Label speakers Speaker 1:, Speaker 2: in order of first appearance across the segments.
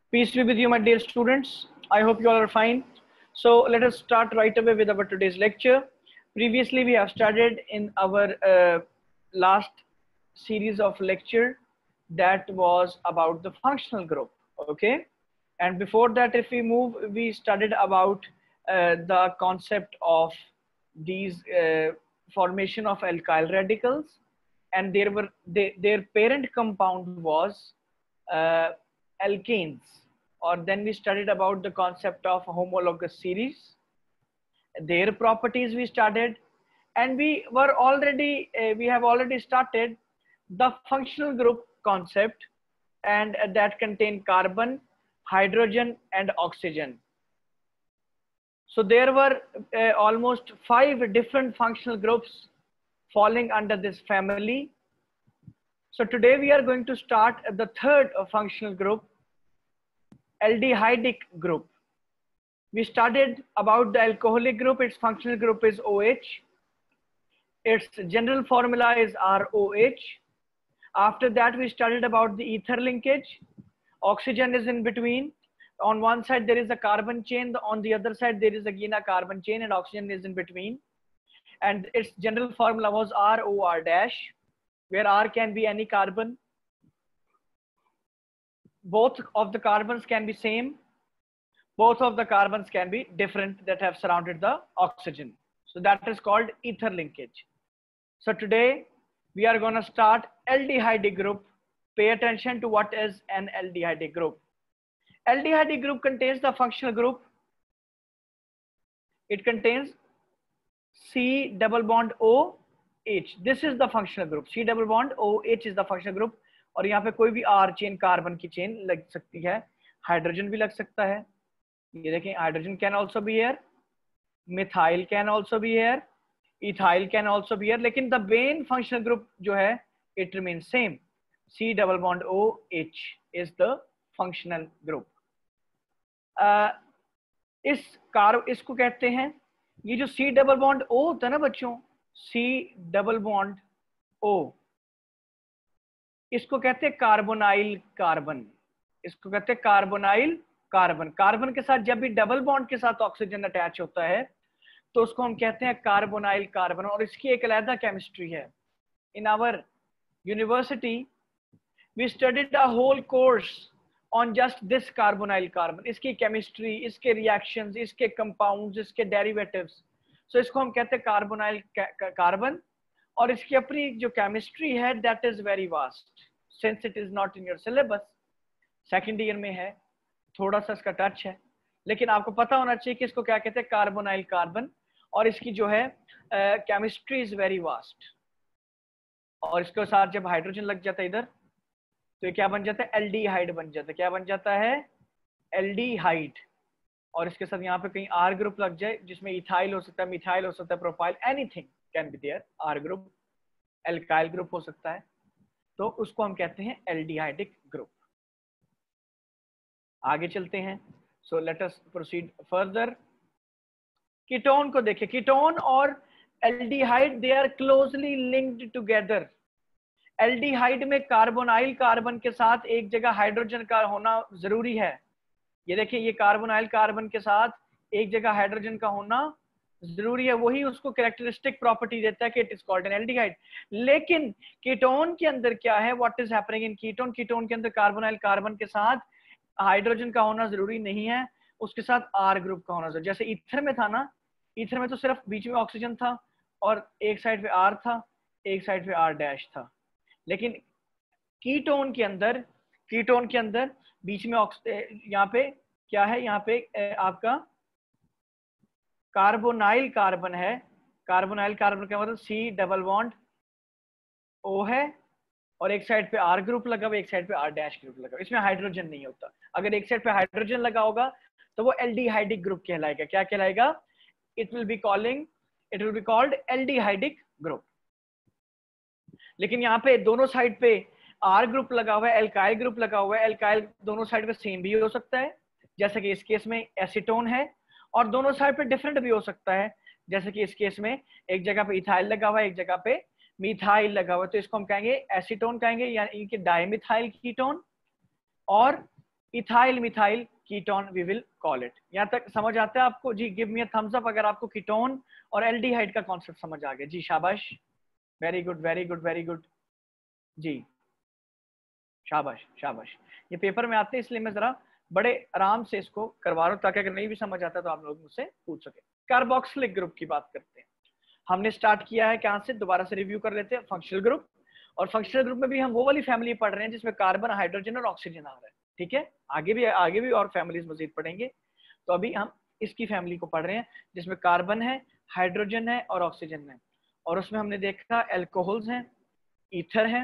Speaker 1: Peace be with you, my dear students. I hope you all are fine. So let us start right away with our today's lecture. Previously, we have studied in our last series of lecture that was about the functional group. Okay, and before that, if we move, we studied about the concept of these formation of alkyl radicals, and their parent compound was uh, alkanes. Or then we studied about the concept of homologous series, their properties we studied, and we have already started the functional group concept, and that contain carbon, hydrogen, and oxygen. So there were almost 5 different functional groups falling under this family. So today we are going to start the third functional group, aldehydic group. We studied about the alcoholic group. Its functional group is OH. Its general formula is ROH. After that, we studied about the ether linkage. Oxygen is in between. On one side, there is a carbon chain. On the other side, there is again a carbon chain, and oxygen is in between. And its general formula was ROR dash, where R can be any carbon. Both of the carbons can be same. Both of the carbons can be different that have surrounded the oxygen. So that is called ether linkage. So today we are going to start aldehydic group. Pay attention to what is an aldehydic group. Aldehydic group contains the functional group. It contains C double bond OH. This is the functional group. C double bond OH is the functional group. और यहाँ पे कोई भी R chain carbon की chain लग सकती है, hydrogen भी लग सकता है. ये देखें, hydrogen can also be here, methyl can also be here, ethyl can also be here, लेकिन द मेन फंक्शनल ग्रुप जो है it remain same. C double bond OH is the functional group. इसको कहते हैं, ये जो C डबल बॉन्ड O होता है ना बच्चों, C डबल बॉन्ड O, इसको कहते हैं कार्बोनाइल कार्बन. इसको कहते हैं कार्बोनाइल कार्बन. कार्बन के साथ जब भी डबल बॉन्ड के साथ ऑक्सीजन अटैच होता है तो उसको हम कहते हैं कार्बोनाइल कार्बन. और इसकी एक अलग केमिस्ट्री है. In our university we studied a whole course on just this carbonyl carbon. इसकी केमिस्ट्री, इसके रिएक्शंस, इसके कंपाउंड्स, इसके डेरिवेटिव्स. सो इसको हम कहते हैं कार्बोनाइल कार्बन. और इसकी अपनी जो केमिस्ट्री है that is very vast. Since it is not in your syllabus, second year में है, थोड़ा सा इसका टच है, लेकिन आपको पता होना चाहिए कि इसको क्या कहते हैं, कार्बोनाइल कार्बन. और इसकी जो है केमिस्ट्री इज वेरी वास्ट. और इसके साथ जब हाइड्रोजन लग जाता है इधर, तो ये क्या बन जाता है, एल्डिहाइड बन जाता है. क्या बन जाता है, एल्डिहाइड. और इसके साथ यहाँ पे कहीं आर ग्रुप लग जाए, जिसमें इथाइल हो सकता है, मिथाइल हो सकता है, propyl, anything can be there. R group, alkyl group हो सकता है, तो उसको हम कहते हैं एल्डिहाइडिक ग्रुप. आगे चलते हैं. So let us proceed further. Ketone को देखिए. कीटोन और aldehyde they are closely linked together. Aldehyde में कार्बोनाइल कार्बन के साथ एक जगह हाइड्रोजन का होना जरूरी है. ये देखिए, ये कार्बोनाइल कार्बन के साथ एक जगह हाइड्रोजन का होना जरूरी है. वही उसको कैरेक्टरिस्टिक प्रॉपर्टी देता है कि it is called an aldehyde. लेकिन कीटोन के अंदर क्या है, what is happening in ketone. Ketone के अंदर कार्बोनाइल कार्बन के साथ हाइड्रोजन का होना जरूरी नहीं है, उसके साथ आर ग्रुप का होना जरूरी. जैसे ईथर में था ना, ईथर में तो सिर्फ बीच में ऑक्सीजन था और एक साइड पे आर था, एक साइड पे आर डैश था. लेकिन कीटोन के अंदर बीच में यहाँ पे क्या है, यहाँ पे आपका कार्बोनाइल कार्बन है. कार्बोनाइल कार्बन का मतलब C डबल बॉन्ड O है, और एक साइड पे R ग्रुप लगा हुआ, एक साइड पे R डैश ग्रुप लगा हुआ. इसमें हाइड्रोजन नहीं होता. अगर एक साइड पे हाइड्रोजन लगा होगा तो वो एल्डिहाइडिक ग्रुप कहलाएगा. क्या कहलाएगा, it will be called aldehydic group. लेकिन यहाँ पे दोनों साइड पे R ग्रुप लगा हुआ है, एल्काइल ग्रुप लगा हुआ है. एल्काइल दोनों साइड पे सेम भी हो सकता है, जैसे कि इस केस में एसीटोन है, और दोनों साइड पे डिफरेंट भी हो सकता है, जैसे कि इस केस में एक जगह पे इथाइल लगा हुआ है, एक जगह पे मिथाइल लगा हुआ है. तो इसको हम कहेंगे एसीटोन कहेंगे, या इनके डाइमिथाइल कीटोन. और ethyl methyl ketone we will call it. यहाँ तक समझ आता है आपको जी? Give me a thumbs up अगर आपको कीटोन और एल्डिहाइड का कॉन्सेप्ट समझ आ गया जी। शाबाश, very good very good very good जी, शाबाश शाबाश। ये पेपर में आते हैं इसलिए मैं जरा बड़े आराम से इसको करवा रहा हूँ ताकि अगर नहीं भी समझ आता तो आप लोग मुझसे पूछ सके। कार्बोक्सिलिक ग्रुप की बात करते हैं। हमने स्टार्ट किया है कहाँ से, दोबारा से रिव्यू कर लेते हैं, फंक्शनल ग्रुप। और फंक्शनल ग्रुप में भी हम वो वाली फैमिली पढ़ रहे हैं जिसमें कार्बन, हाइड्रोजन और ऑक्सीजन आ रहा है, ठीक है? आगे भी और फैमिलीज मजीद पढ़ेंगे। तो अभी हम इसकी फैमिली को पढ़ रहे हैं जिसमें कार्बन है, हाइड्रोजन है और ऑक्सीजन है। और उसमें हमने देखा एल्कोहल्स हैं, ईथर है,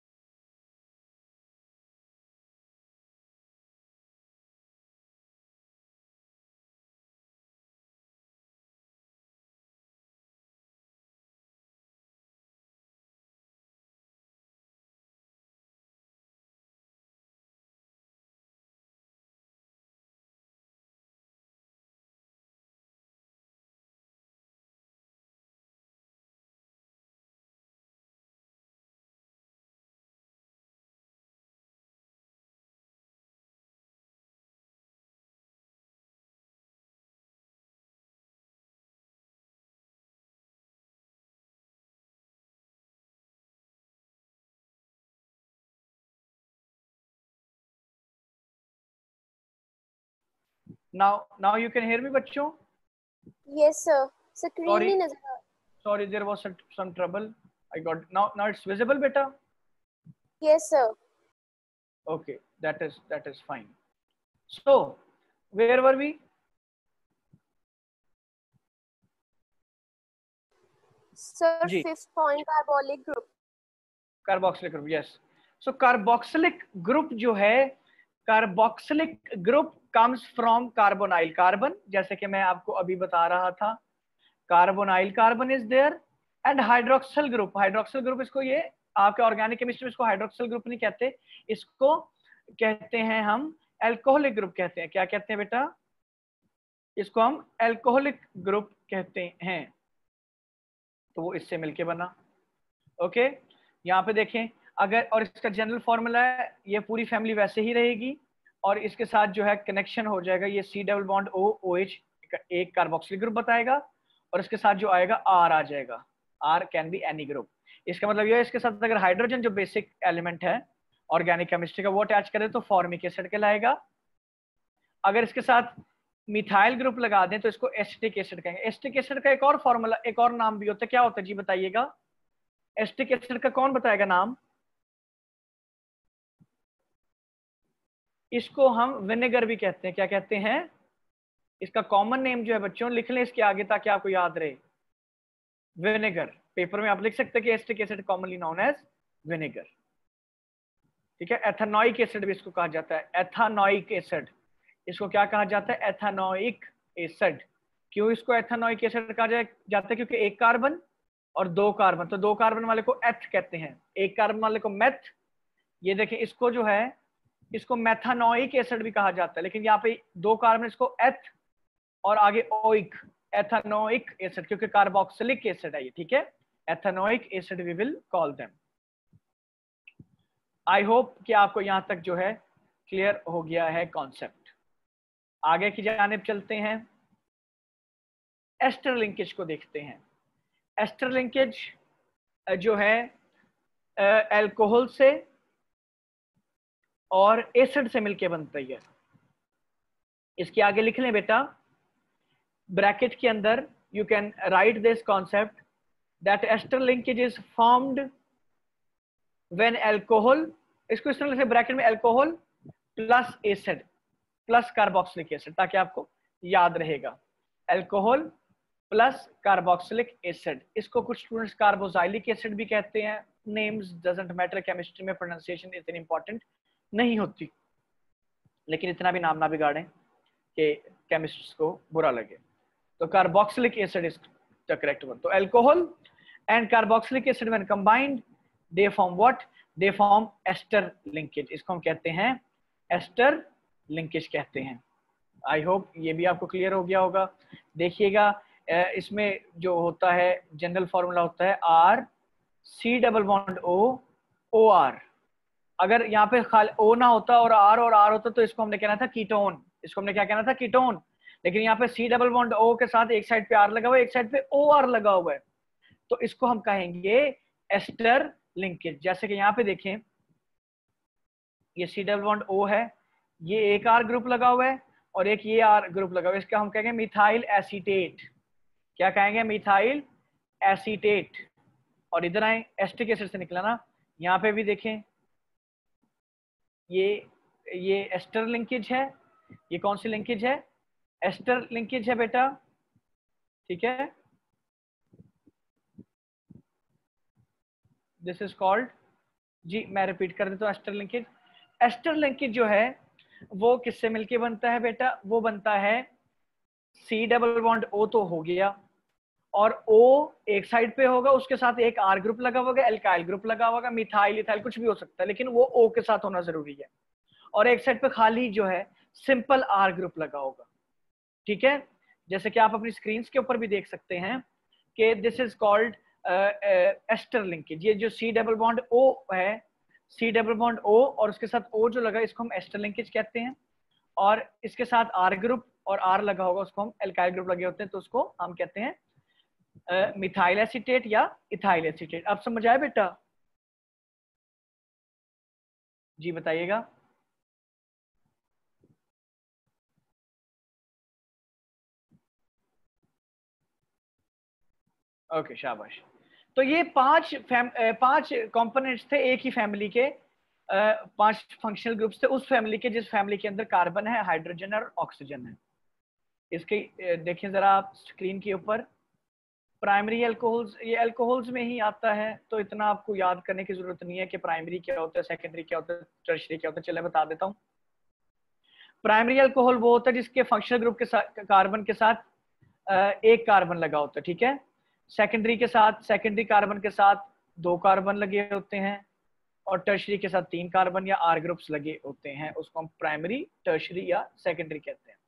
Speaker 1: now you can hear me बच्चों?
Speaker 2: Yes sir, screen
Speaker 1: Sorry,
Speaker 2: नहीं नजर आ।
Speaker 1: sorry, there was some trouble. I got now it's visible beta?
Speaker 2: Yes sir.
Speaker 1: Okay, that is fine. So where were we?
Speaker 2: Sir,
Speaker 1: जी,
Speaker 2: 5th point carbolic group.
Speaker 1: Carboxylic group, yes. So carboxylic group जो है, carboxylic group comes from carbonyl carbon, जैसे कि मैं आपको अभी बता रहा था। Carbonyl carbon is there and hydroxyl group, hydroxyl group इसको ये आपके ऑर्गेनिक केमिस्ट्री में इसको हाइड्रोक्सिल ग्रुप नहीं कहते, इसको कहते हैं हम एल्कोहलिक ग्रुप कहते हैं। क्या कहते हैं बेटा? इसको हम एल्कोहलिक ग्रुप कहते हैं। तो वो इससे मिलके बना, ओके। यहाँ पे देखें अगर, और इसका जनरल फॉर्मूला है, ये पूरी फैमिली वैसे ही रहेगी और इसके साथ जो है कनेक्शन हो जाएगा, ये C double bond O OH एक कार्बोक्सिलिक ग्रुप बताएगा और इसके साथ जो आएगा R आ जाएगा। R can be any group. इसका मतलब ये है इसके साथ अगर हाइड्रोजन जो बेसिक एलिमेंट है ऑर्गेनिक केमिस्ट्री का वो अटैच करें तो फॉर्मिक एसिड कहलाएगा। अगर इसके साथ मिथाइल ग्रुप लगा दें तो इसको एसिटिक एसिड कहेंगे। एसिटिक एसिड का एक और फॉर्मूला, एक और नाम भी होता है, क्या होता है जी बताइएगा? एसिटिक एसिड का कौन बताएगा नाम? इसको हम विनेगर भी कहते हैं। क्या कहते हैं? इसका कॉमन नेम जो है बच्चों, लिख लें इसके आगे ताकि आपको याद रहे, विनेगर। पेपर में आप लिख सकते हैं कि acetic acid commonly known as vinegar, ठीक है। एथेनॉइक एसिड भी इसको कहा जाता है, एथेनॉइक एसिड। इसको क्या कहा जाता है? Ethanoic acid. क्यों इसको एथेनॉइक एसिड कहा जाता है? क्योंकि एक कार्बन और दो कार्बन, तो दो कार्बन वाले को एथ कहते हैं, एक कार्बन वाले को मेथ। ये देखें इसको जो है इसको मेथानोइक एसिड भी कहा जाता है, लेकिन यहाँ पे दो कार्बन, इसको एथ और आगे ओइक, एथेनोइक एसिड, क्योंकि कार्बोक्सिलिक एसिड है ये, ठीक है। Ethanoic acid we will call them. I hope कि आपको यहां तक जो है क्लियर हो गया है कॉन्सेप्ट। आगे की जानिब चलते हैं, एस्टर लिंकेज को देखते हैं। एस्टर लिंकेज जो है अल्कोहल से और एसिड से मिलके बनती है। इसके आगे लिख लें बेटा ब्रैकेट के अंदर, you can write this concept that ester linkage is formed when alcohol, इसको इस तरह से ब्रैकेट में alcohol plus acid plus carboxylic acid, ताकि आपको याद रहेगा। अल्कोहल प्लस कार्बोक्सिलिक एसिड, इसको कुछ स्टूडेंट्स कार्बोजाइलिक एसिड भी कहते हैं। नेम्स डजंट मैटर, केमिस्ट्री में प्रोनाउंसिएशन इतनी इंपॉर्टेंट नहीं होती, लेकिन इतना भी नाम ना बिगाड़ें कि केमिस्ट्स को बुरा लगे। तो carboxylic acid is the correct one. तो alcohol and carboxylic acid when combined they form what? They form ester linkage. इसको हम कहते हैं एस्टर लिंकेज कहते हैं। आई होप ये भी आपको क्लियर हो गया होगा। देखिएगा इसमें जो होता है जनरल फॉर्मूला होता है R C double bond O O R, अगर यहाँ पे O ना होता और R होता तो इसको हमने कहना था कीटोन, इसको हमने क्या कहना था, कीटोन। लेकिन यहाँ पे C डबल बॉन्ड O के साथ एक साइड पे R लगा हुआ है, एक साइड पे OR लगा हुआ है, तो इसको हम कहेंगे एस्टर लिंकेज। जैसे कि यहाँ पे देखें, ये C डबल बॉन्ड O है, ये एक R ग्रुप लगा हुआ है और एक ये R ग्रुप लगा हुआ है, इसका हम कहेंगे मिथाइल एसीटेट। क्या कहेंगे, मिथाइल एसीटेट। और इधर आए, एस्टिक एसिड से निकला ना, यहाँ पे भी देखें, ये एस्टर लिंकेज है। ये कौन सी लिंकेज है, एस्टर लिंकेज है बेटा, ठीक है। दिस इज कॉल्ड, जी मैं रिपीट कर देता हूँ, एस्टर लिंकेज। एस्टर लिंकेज जो है वो किससे मिलके बनता है बेटा, वो बनता है C डबल बॉन्ड O तो हो गया, और O एक साइड पे होगा, उसके साथ एक R ग्रुप लगा होगा, एल्काइल ग्रुप लगा होगा, मिथाइल इथाइल कुछ भी हो सकता है, लेकिन वो O के साथ होना जरूरी है। और एक साइड पे खाली जो है सिंपल R ग्रुप लगा होगा, ठीक है। जैसे कि आप अपनी स्क्रीन के ऊपर भी देख सकते हैं कि this is called ester linkage. ये जो C डबल बॉन्ड O है, C डबल बॉन्ड O और उसके साथ O जो लगा, इसको हम एस्टर लिंकेज कहते हैं। और इसके साथ R ग्रुप और R लगा होगा, उसको हम एल्काइल ग्रुप लगे होते हैं, तो उसको हम कहते हैं मिथाइल एसीटेट या इथाइल एसीटेट। अब समझ आया बेटा, जी बताइएगा। ओके शाबाश। तो ये पांच कंपोनेंट्स थे एक ही फैमिली के, 5 फंक्शनल ग्रुप्स थे उस फैमिली के जिस फैमिली के अंदर कार्बन है, हाइड्रोजन और ऑक्सीजन है। इसके देखिए जरा आप स्क्रीन के ऊपर, प्राइमरी एल्कोहल्स, ये एल्कोहल्स में ही आता है, तो इतना आपको याद करने की जरूरत नहीं है कि प्राइमरी क्या होता है, सेकेंडरी क्या होता है, टर्शियरी क्या होता है। चलिए बता देता हूँ। प्राइमरी एल्कोहल वो होता है जिसके फंक्शनल ग्रुप के साथ, कार्बन के साथ एक कार्बन लगा होता है, ठीक है। सेकेंडरी के साथ, सेकेंडरी कार्बन के साथ 2 कार्बन लगे होते हैं, और टर्शरी के साथ 3 कार्बन या R ग्रुप्स लगे होते हैं, उसको हम प्राइमरी, टर्शरी या सेकेंडरी कहते हैं।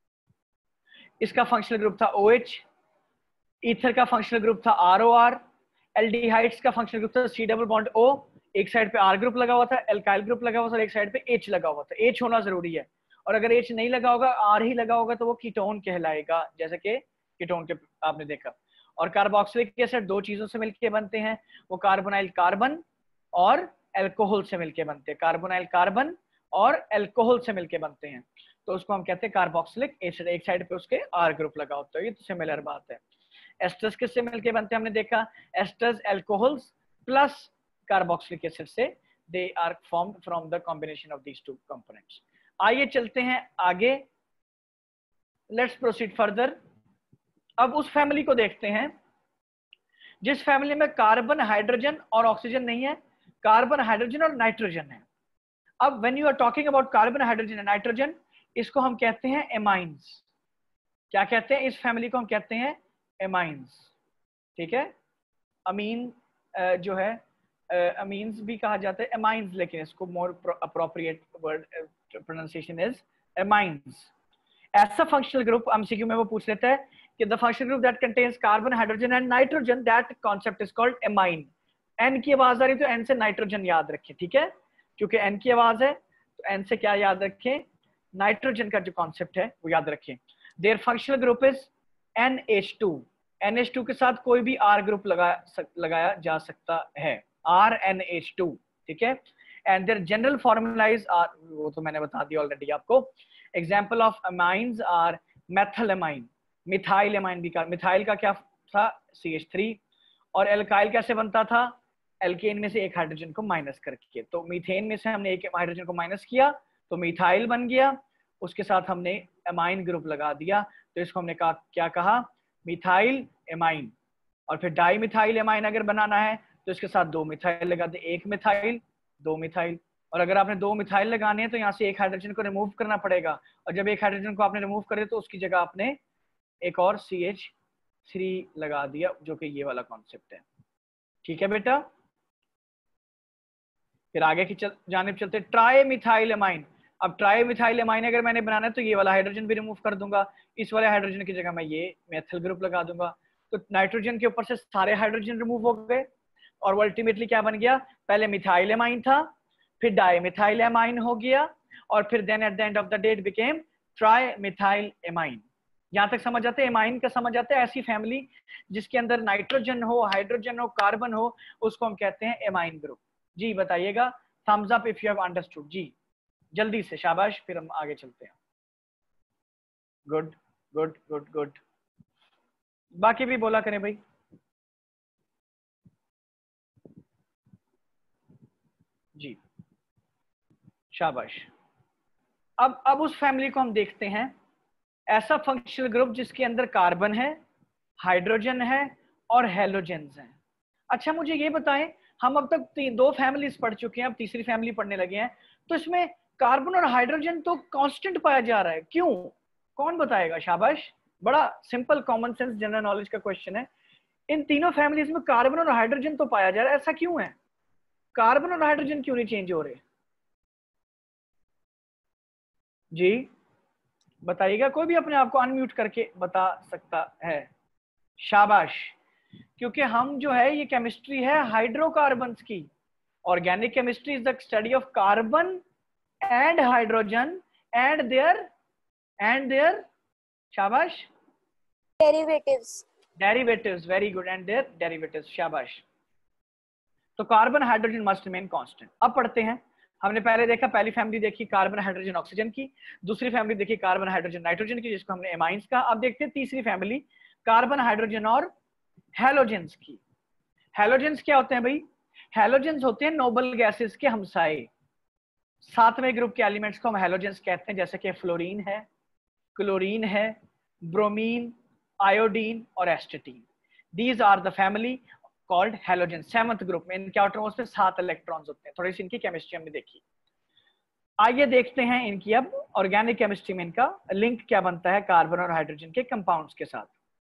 Speaker 1: इसका फंक्शनल ग्रुप था OH, ईथर का फंक्शनल ग्रुप था ROR, एल्डिहाइड्स का फंक्शनल ग्रुप था C डबल बॉन्ड O, एक साइड पे R ग्रुप लगा हुआ था, एल्काइल ग्रुप लगा हुआ था, और एक साइड पे H लगा हुआ था। H होना जरूरी है, और अगर H नहीं लगा होगा, R ही लगा होगा, तो वो कीटोन कहलाएगा, जैसे कि कीटोन के आपने देखा। और कार्बोक्सिलिक एसिड 2 चीजों से मिलकर बनते हैं, वो कार्बोनाइल कार्बन और एल्कोहल से मिलके बनते हैं, कार्बोनाइल कार्बन और एल्कोहल से मिलके बनते हैं, तो उसको हम कहते हैं कार्बोक्सिलिक एसिड। एक साइड पे उसके R ग्रुप लगा होता है, ये तो सिमिलर बात है। एस्टर्स किससे मिलके बनते हैं, हमने देखा, esters alcohols plus carboxylic acid से, they are formed from the combination of these 2 components. आइए चलते हैं आगे, लेट्स प्रोसीड फर्दर। अब उस फैमिली को देखते हैं जिस फैमिली में कार्बन, हाइड्रोजन और ऑक्सीजन नहीं है, कार्बन, हाइड्रोजन और नाइट्रोजन है। अब when you are talking about carbon, hydrogen and nitrogen, इसको हम कहते हैं एमाइंस। क्या कहते हैं, इस फैमिली को हम कहते हैं एमाइंस, ठीक है। अमीन जो है, अमीन्स भी कहा जाता है, एमाइंस, लेकिन इसको more appropriate word pronunciation is amines. ऐसा फंक्शनल ग्रुप एमसीक्यू में वो पूछ लेता है कि the functional group that contains carbon, hydrogen and nitrogen, that concept is called amine. N की आवाज आ रही है तो एन से नाइट्रोजन याद रखें, ठीक है, क्योंकि एन की आवाज है तो एन से क्या याद रखें, नाइट्रोजन का जो कॉन्सेप्ट है वो याद रखें। There functional group is NH2। NH2 के साथ कोई भी R ग्रुप लगाया जा सकता है, RNH2, ठीक है। And their general formula is R, वो तो मैंने बता दिया ऑलरेडी आपको। Example of amines are methylamine, methyl amine भी का, मिथाइल का क्या था, CH3। और एल्काइल कैसे बनता था, एल्केन में से एक हाइड्रोजन को माइनस करके, तो मीथेन में से हमने एक हाइड्रोजन को माइनस किया तो मिथाइल बन गया, उसके साथ हमने एमाइन ग्रुप लगा दिया, तो इसको हमने कहा, क्या कहा, मिथाइल एमाइन। और फिर डाई मिथाइल एमाइन अगर बनाना है तो इसके साथ 2 मिथाइल लगा दे, 1 मिथाइल 2 मिथाइल। और अगर आपने 2 मिथाइल लगाने हैं तो यहाँ से एक हाइड्रोजन को रिमूव करना पड़ेगा, और जब एक हाइड्रोजन को आपने रिमूव करे तो उसकी जगह आपने एक और CH3 लगा दिया, जो कि ये वाला कॉन्सेप्ट है, ठीक है बेटा। फिर आगे की जानिब चलते, ट्राई मिथाइल एमाइन। अब ट्राई मिथाइल एमाइन अगर मैंने बनाना है तो ये वाला हाइड्रोजन भी रिमूव कर दूंगा, इस वाले हाइड्रोजन की जगह मैं ये मेथिल ग्रुप लगा दूंगा, तो नाइट्रोजन के ऊपर से सारे हाइड्रोजन रिमूव हो गए, और वो अल्टीमेटली क्या बन गया, पहले मिथाइल एमाइन था, फिर डाइमिथाइल एमाइन हो गया, और फिर then at the end of the day it became trimethyl amine. यहां तक समझ आते हैं? एमाइन का समझ आता है ऐसी फैमिली जिसके अंदर नाइट्रोजन हो, हाइड्रोजन हो, कार्बन हो, उसको हम कहते हैं एमाइन ग्रुप। जी बताइएगा, thumbs up if you have understood. जी जल्दी से, शाबाश, फिर हम आगे चलते हैं। गुड गुड गुड गुड, बाकी भी बोला करें भाई। जी शाबाश। अब उस फैमिली को हम देखते हैं, ऐसा फंक्शनल ग्रुप जिसके अंदर कार्बन है, हाइड्रोजन है और हेलोजेंस हैं। अच्छा मुझे ये बताएं, हम अब तक दो फैमिलीज पढ़ चुके हैं, अब तीसरी फैमिली पढ़ने लगे हैं, तो इसमें कार्बन और हाइड्रोजन तो कांस्टेंट पाया जा रहा है, क्यों? कौन बताएगा? शाबाश, बड़ा simple common sense general knowledge का क्वेश्चन है। इन तीनों फैमिलीज में कार्बन और हाइड्रोजन तो पाया जा रहा है, ऐसा क्यों है? कार्बन और हाइड्रोजन क्यों नहीं चेंज हो रहे? जी बताइएगा, कोई भी अपने आप को अनम्यूट करके बता सकता है। शाबाश, क्योंकि हम जो है ये केमिस्ट्री है हाइड्रोकार्बन्स की। Organic chemistry is the study of carbon and hydrogen and their शाबाश
Speaker 2: Derivatives.
Speaker 1: Derivatives, very good, and their derivatives, शाबाश। तो carbon hydrogen must remain constant. अब पढ़ते हैं, हमने पहले देखा, पहली फैमिली देखी कार्बन हाइड्रोजन ऑक्सीजन की, दूसरी फैमिली देखी कार्बन हाइड्रोजन नाइट्रोजन की, जिसको हमने एमाइंस कहा। अब देखते हैं तीसरी फैमिली कार्बन हाइड्रोजन और हैलोजेंस की। हैलोजेंस क्या होते हैं भाई? हैलोजेंस होते हैं नोबल गैसेस के हमसाए। सातवें ग्रुप के एलिमेंट्स को हम हैलोजेंस कहते हैं, जैसे कि फ्लोरीन है, क्लोरीन है, ब्रोमीन, आयोडीन और astatine. These are the family called halogen. Seventh group में इनके आउटर मोस्ट में 7 इलेक्ट्रॉन्स होते हैं। थोड़ी सी इनकी केमिस्ट्री हमने देखी। आइए देखते हैं इनकी अब ऑर्गेनिक केमिस्ट्री में इनका लिंक क्या बनता है कार्बन और हाइड्रोजन के कंपाउंड्स के साथ।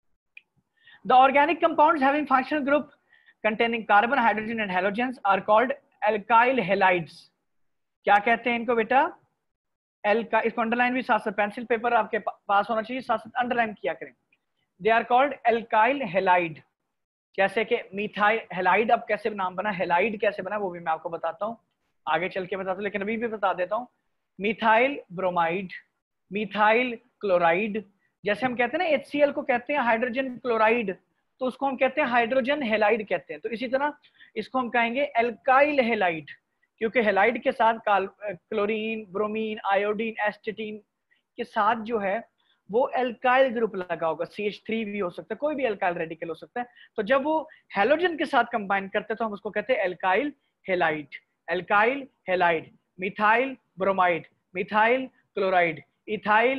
Speaker 1: The organic compounds having functional group containing carbon, hydrogen and halogens are called alkyl halides। क्या कहते हैं इनको बेटा? इसको अंडरलाइन भी साथ साथ, पेंसिल पेपर आपके पास होना चाहिए, साथ साथ अंडरलाइन किया करें। They are called alkyl halide. जैसे कि मिथाइल हेलाइड, अब कैसे नाम बना, हेलाइड कैसे बना वो भी मैं आपको बताता हूँ, आगे चल के बताता हूँ, लेकिन अभी भी बता देता हूँ। मिथाइल ब्रोमाइड, मिथाइल क्लोराइड, जैसे हम कहते हैं ना HCl को कहते हैं हाइड्रोजन क्लोराइड, तो उसको हम कहते हैं हाइड्रोजन हेलाइड कहते हैं। तो इसी तरह इसको हम कहेंगे एल्काइल हेलाइड, क्योंकि हेलाइड के साथ क्लोरीन, ब्रोमीन, आयोडीन, एस्टेटीन के साथ जो है वो एल्काइल ग्रुप लगा होगा। CH3 भी हो सकता है, कोई भी एल्काइल रेडिकल हो सकता है। तो जब वो हेलोजन के साथ कंबाइन करते हैं तो हम उसको कहते हैं alkyl halide. Alkyl halide, methyl bromide, methyl chloride, ethyl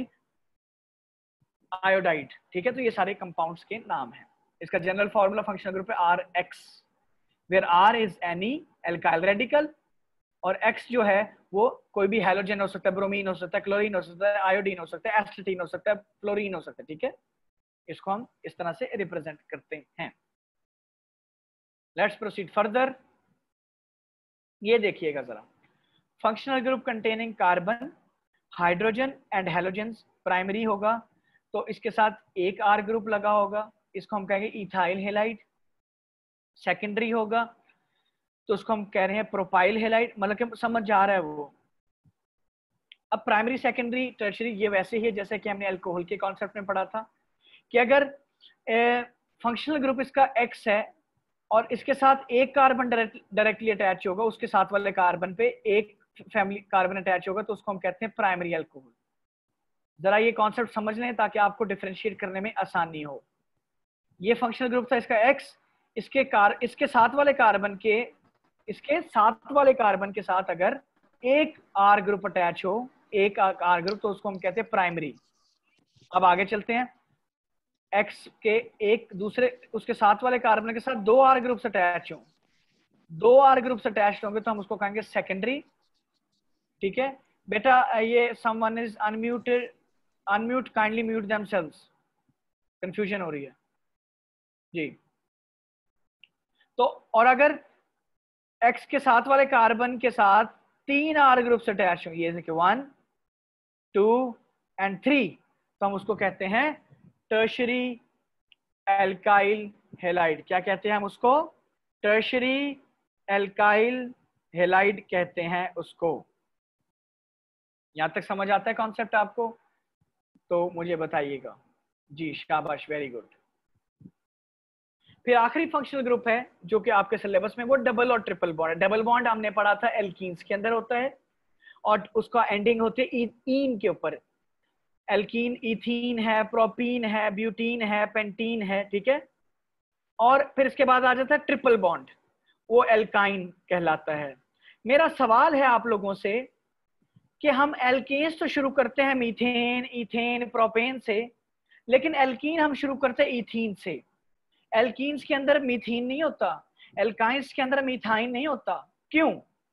Speaker 1: iodide. ठीक है, तो ये सारे कंपाउंड्स के नाम हैं। इसका जनरल फॉर्मूला फंक्शनल ग्रुप है RX, where R is any alkyl radical और X जो है वो कोई भी हैलोजन हो सकता है, ब्रोमीन हो सकता है, क्लोरीन हो सकता है, आयोडीन हो सकता है, एस्टेटीन हो सकता है, फ्लोरीन हो सकता है। ठीक है, इसको हम इस तरह से रिप्रेजेंट करते हैं। Let's proceed further. ये देखिएगा जरा, functional group containing carbon, hydrogen and halogens primary होगा, तो इसके साथ एक R ग्रुप लगा होगा, इसको हम कहेंगे इथाइल हेलाइड। सेकेंडरी होगा तो उसको हम कह रहे हैं प्रोपाइल हेलाइड, मतलब कि समझ जा रहा है वो। अब प्राइमरी, सेकेंडरी, टर्शियरी ये वैसे ही है जैसे कि हमने अल्कोहल के कॉन्सेप्ट में पढ़ा था कि अगर फंक्शनल ग्रुप इसका X है और इसके साथ एक कार्बन डायरेक्टली अटैच होगा, उसके साथ वाले कार्बन पे एक फैमिली कार्बन अटैच होगा, तो उसको हम कहते हैं प्राइमरी अल्कोहल। जरा ये कॉन्सेप्ट समझ लें ताकि आपको डिफरेंशिएट करने में आसानी हो। ये फंक्शनल ग्रुप था इसका X, इसके साथ वाले कार्बन के साथ अगर एक R ग्रुप अटैच हो, एक R ग्रुप, तो उसको हम कहते हैं प्राइमरी। अब आगे चलते हैं, X के एक दूसरे उसके साथ वाले कार्बन के साथ 2 R ग्रुप्स अटैच हों, 2 R ग्रुप्स अटैच होंगे तो हम उसको कहेंगे सेकेंडरी। ठीक है बेटा, ये someone is unmuted, unmute, kindly mute themselves, confusion हो रही है जी। तो और अगर X के साथ वाले कार्बन के साथ 3 R ग्रुप्स अटैच होंगे, ये देखिए 1, 2 एंड 3, तो हम उसको कहते हैं टर्शरी एल्काइल हेलाइड। क्या कहते हैं हम उसको? टर्शरी एल्काइल हेलाइड कहते हैं उसको। यहां तक समझ आता है कॉन्सेप्ट आपको? तो मुझे बताइएगा। जी शाबाश, वेरी गुड। फिर आखिरी फंक्शनल ग्रुप है जो कि आपके सिलेबस में, वो डबल और ट्रिपल बॉन्ड है। डबल बॉन्ड हमने पढ़ा था एल्कीन्स के अंदर होता है और उसका एंडिंग होती है ईन के ऊपर। एल्कीन इथीन है, प्रोपीन है, ब्यूटीन है, पेंटीन है, ठीक है। और फिर इसके बाद आ जाता है ट्रिपल बॉन्ड, वो एल्काइन कहलाता है। मेरा सवाल है आप लोगों से कि हम एल्केन्स तो शुरू करते हैं मीथेन, इथेन, प्रोपेन से, लेकिन एल्कीन हम शुरू करते हैं इथीन से। एल्कीन्स के अंदर मीथीन नहीं होता, एल्काइंस के अंदर मीथाइन नहीं होता। क्यों?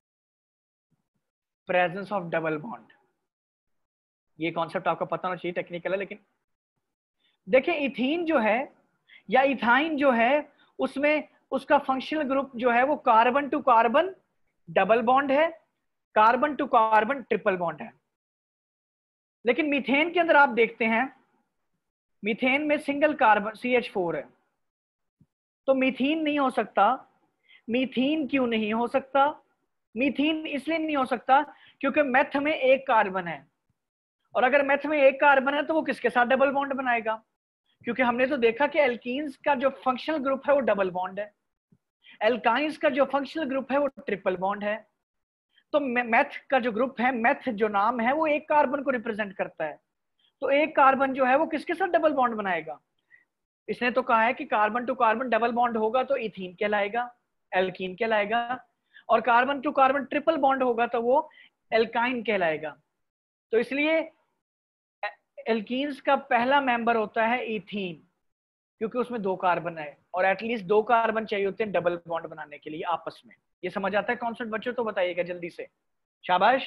Speaker 1: Presence of double bond. ये कॉन्सेप्ट आपको पता होना चाहिए, टेक्निकल है लेकिन देखिए इथीन जो है या इथाइन जो है, उसमें उसका फंक्शनल ग्रुप जो है वो carbon to carbon double bond है, carbon to carbon triple bond है। लेकिन मीथेन के अंदर आप देखते हैं, मीथेन में सिंगल कार्बन CH4 है, तो मीथीन नहीं हो सकता। मीथीन क्यों नहीं हो सकता? मीथीन इसलिए नहीं हो सकता क्योंकि मेथ में एक कार्बन है, और अगर मेथ में एक कार्बन है तो वो किसके साथ डबल बॉन्ड बनाएगा? क्योंकि हमने तो देखा कि एल्कीन्स का जो फंक्शनल ग्रुप है वो डबल बॉन्ड है, एल्काइंस का जो फंक्शनल ग्रुप है वो ट्रिपल बॉन्ड है। तो मेथ का जो ग्रुप है, मेथ जो नाम है, वो एक कार्बन को रिप्रेजेंट करता है। तो एक कार्बन जो है वो किसके साथ डबल बॉन्ड बनाएगा? इसने तो कहा है कि carbon to carbon double bond होगा तो इथीन कहलाएगा, एल्कीन कहलाएगा, और carbon to carbon triple bond होगा तो वो एल्काइन कहलाएगा। तो इसलिए एल्कीन्स का पहला मेंबर होता है इथीन, क्योंकि उसमें दो कार्बन है और एटलीस्ट दो कार्बन चाहिए होते हैं डबल बॉन्ड बनाने के लिए आपस में। ये समझ आता है कॉन्सेप्ट बच्चों? तो बताइएगा जल्दी से, शाबाश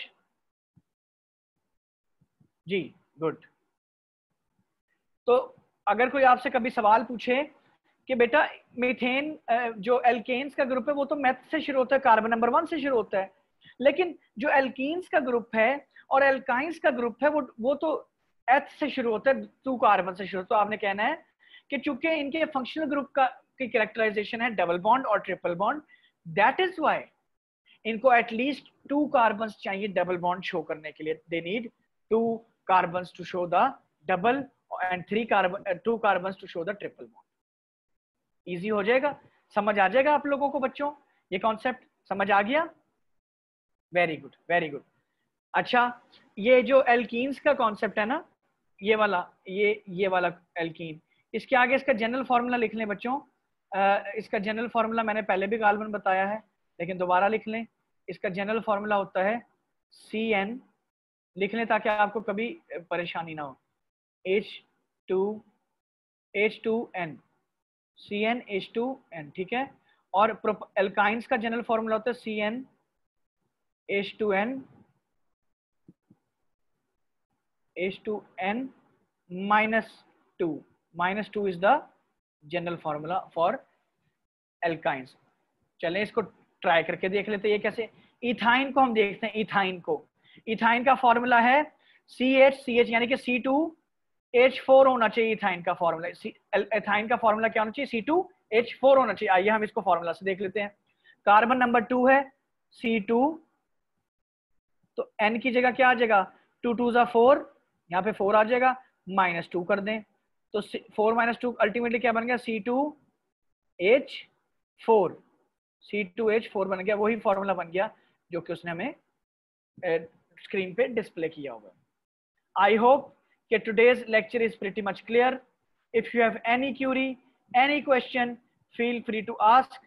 Speaker 1: जी, गुड। तो अगर कोई आपसे कभी सवाल पूछे कि बेटा मीथेन जो एल्केन्स का ग्रुप है वो तो मेथ से शुरू होता है, कार्बन नंबर 1 से शुरू होता है, लेकिन जो एल्कीन्स का ग्रुप है और एल्काइंस का ग्रुप है वो तो एथ से शुरू होता है, 2 कार्बन से शुरू। तो आपने कहना है कि चूंकि इनके फंक्शनल ग्रुप का की कैरेक्टराइजेशन है डबल बॉन्ड और triple bond, that is why इनको एटलीस्ट 2 कार्बन चाहिए डबल बॉन्ड शो करने के लिए। They need 2 carbon to show the double and 2 carbon to show the triple bond. Easy हो जाएगा, समझ आ जाएगा आप लोगों को बच्चों? ये कॉन्सेप्ट समझ आ गया? Very good, very good. अच्छा, ये जो एल्कीन्स का कॉन्सेप्ट है ना, ये वाला एल्कीन, इसके आगे इसका जनरल फॉर्मूला लिख लें बच्चों। इसका जनरल फॉर्मूला मैंने पहले भी गालबन बताया है, लेकिन दोबारा लिख लें। इसका जनरल फॉर्मूला होता है CN, लिख लें ताकि आपको कभी परेशानी ना हो। H2N, CnH2n, ठीक है। और एल्काइंस का जनरल फॉर्मूला होता है CnH2n, H2n -2, -2 is the general formula for alkynes. चलें इसको ट्राई करके देख लेते हैं ये कैसे। इथाइन को हम देखते हैं, इथाइन का फॉर्मूला है CH यानी कि C2H4 होना चाहिए। इथाइन का फॉर्मूला, इथाइन का फॉर्मूला क्या होना चाहिए? C2H4 होना चाहिए। आइए हम इसको फॉर्मूला से देख लेते हैं। कार्बन नंबर 2 है C2, तो N की जगह क्या आ जाएगा? 2 2 4, यहाँ पे 4 आ जाएगा, -2 कर दें तो 4 - 2 अल्टीमेटली क्या बन गया? C2H4 बन गया। वही फॉर्मूला बन गया जो कि उसने हमें स्क्रीन पे डिस्प्ले किया होगा। आई होप कि today's lecture is pretty much clear. If you have any query, any question, feel free to ask.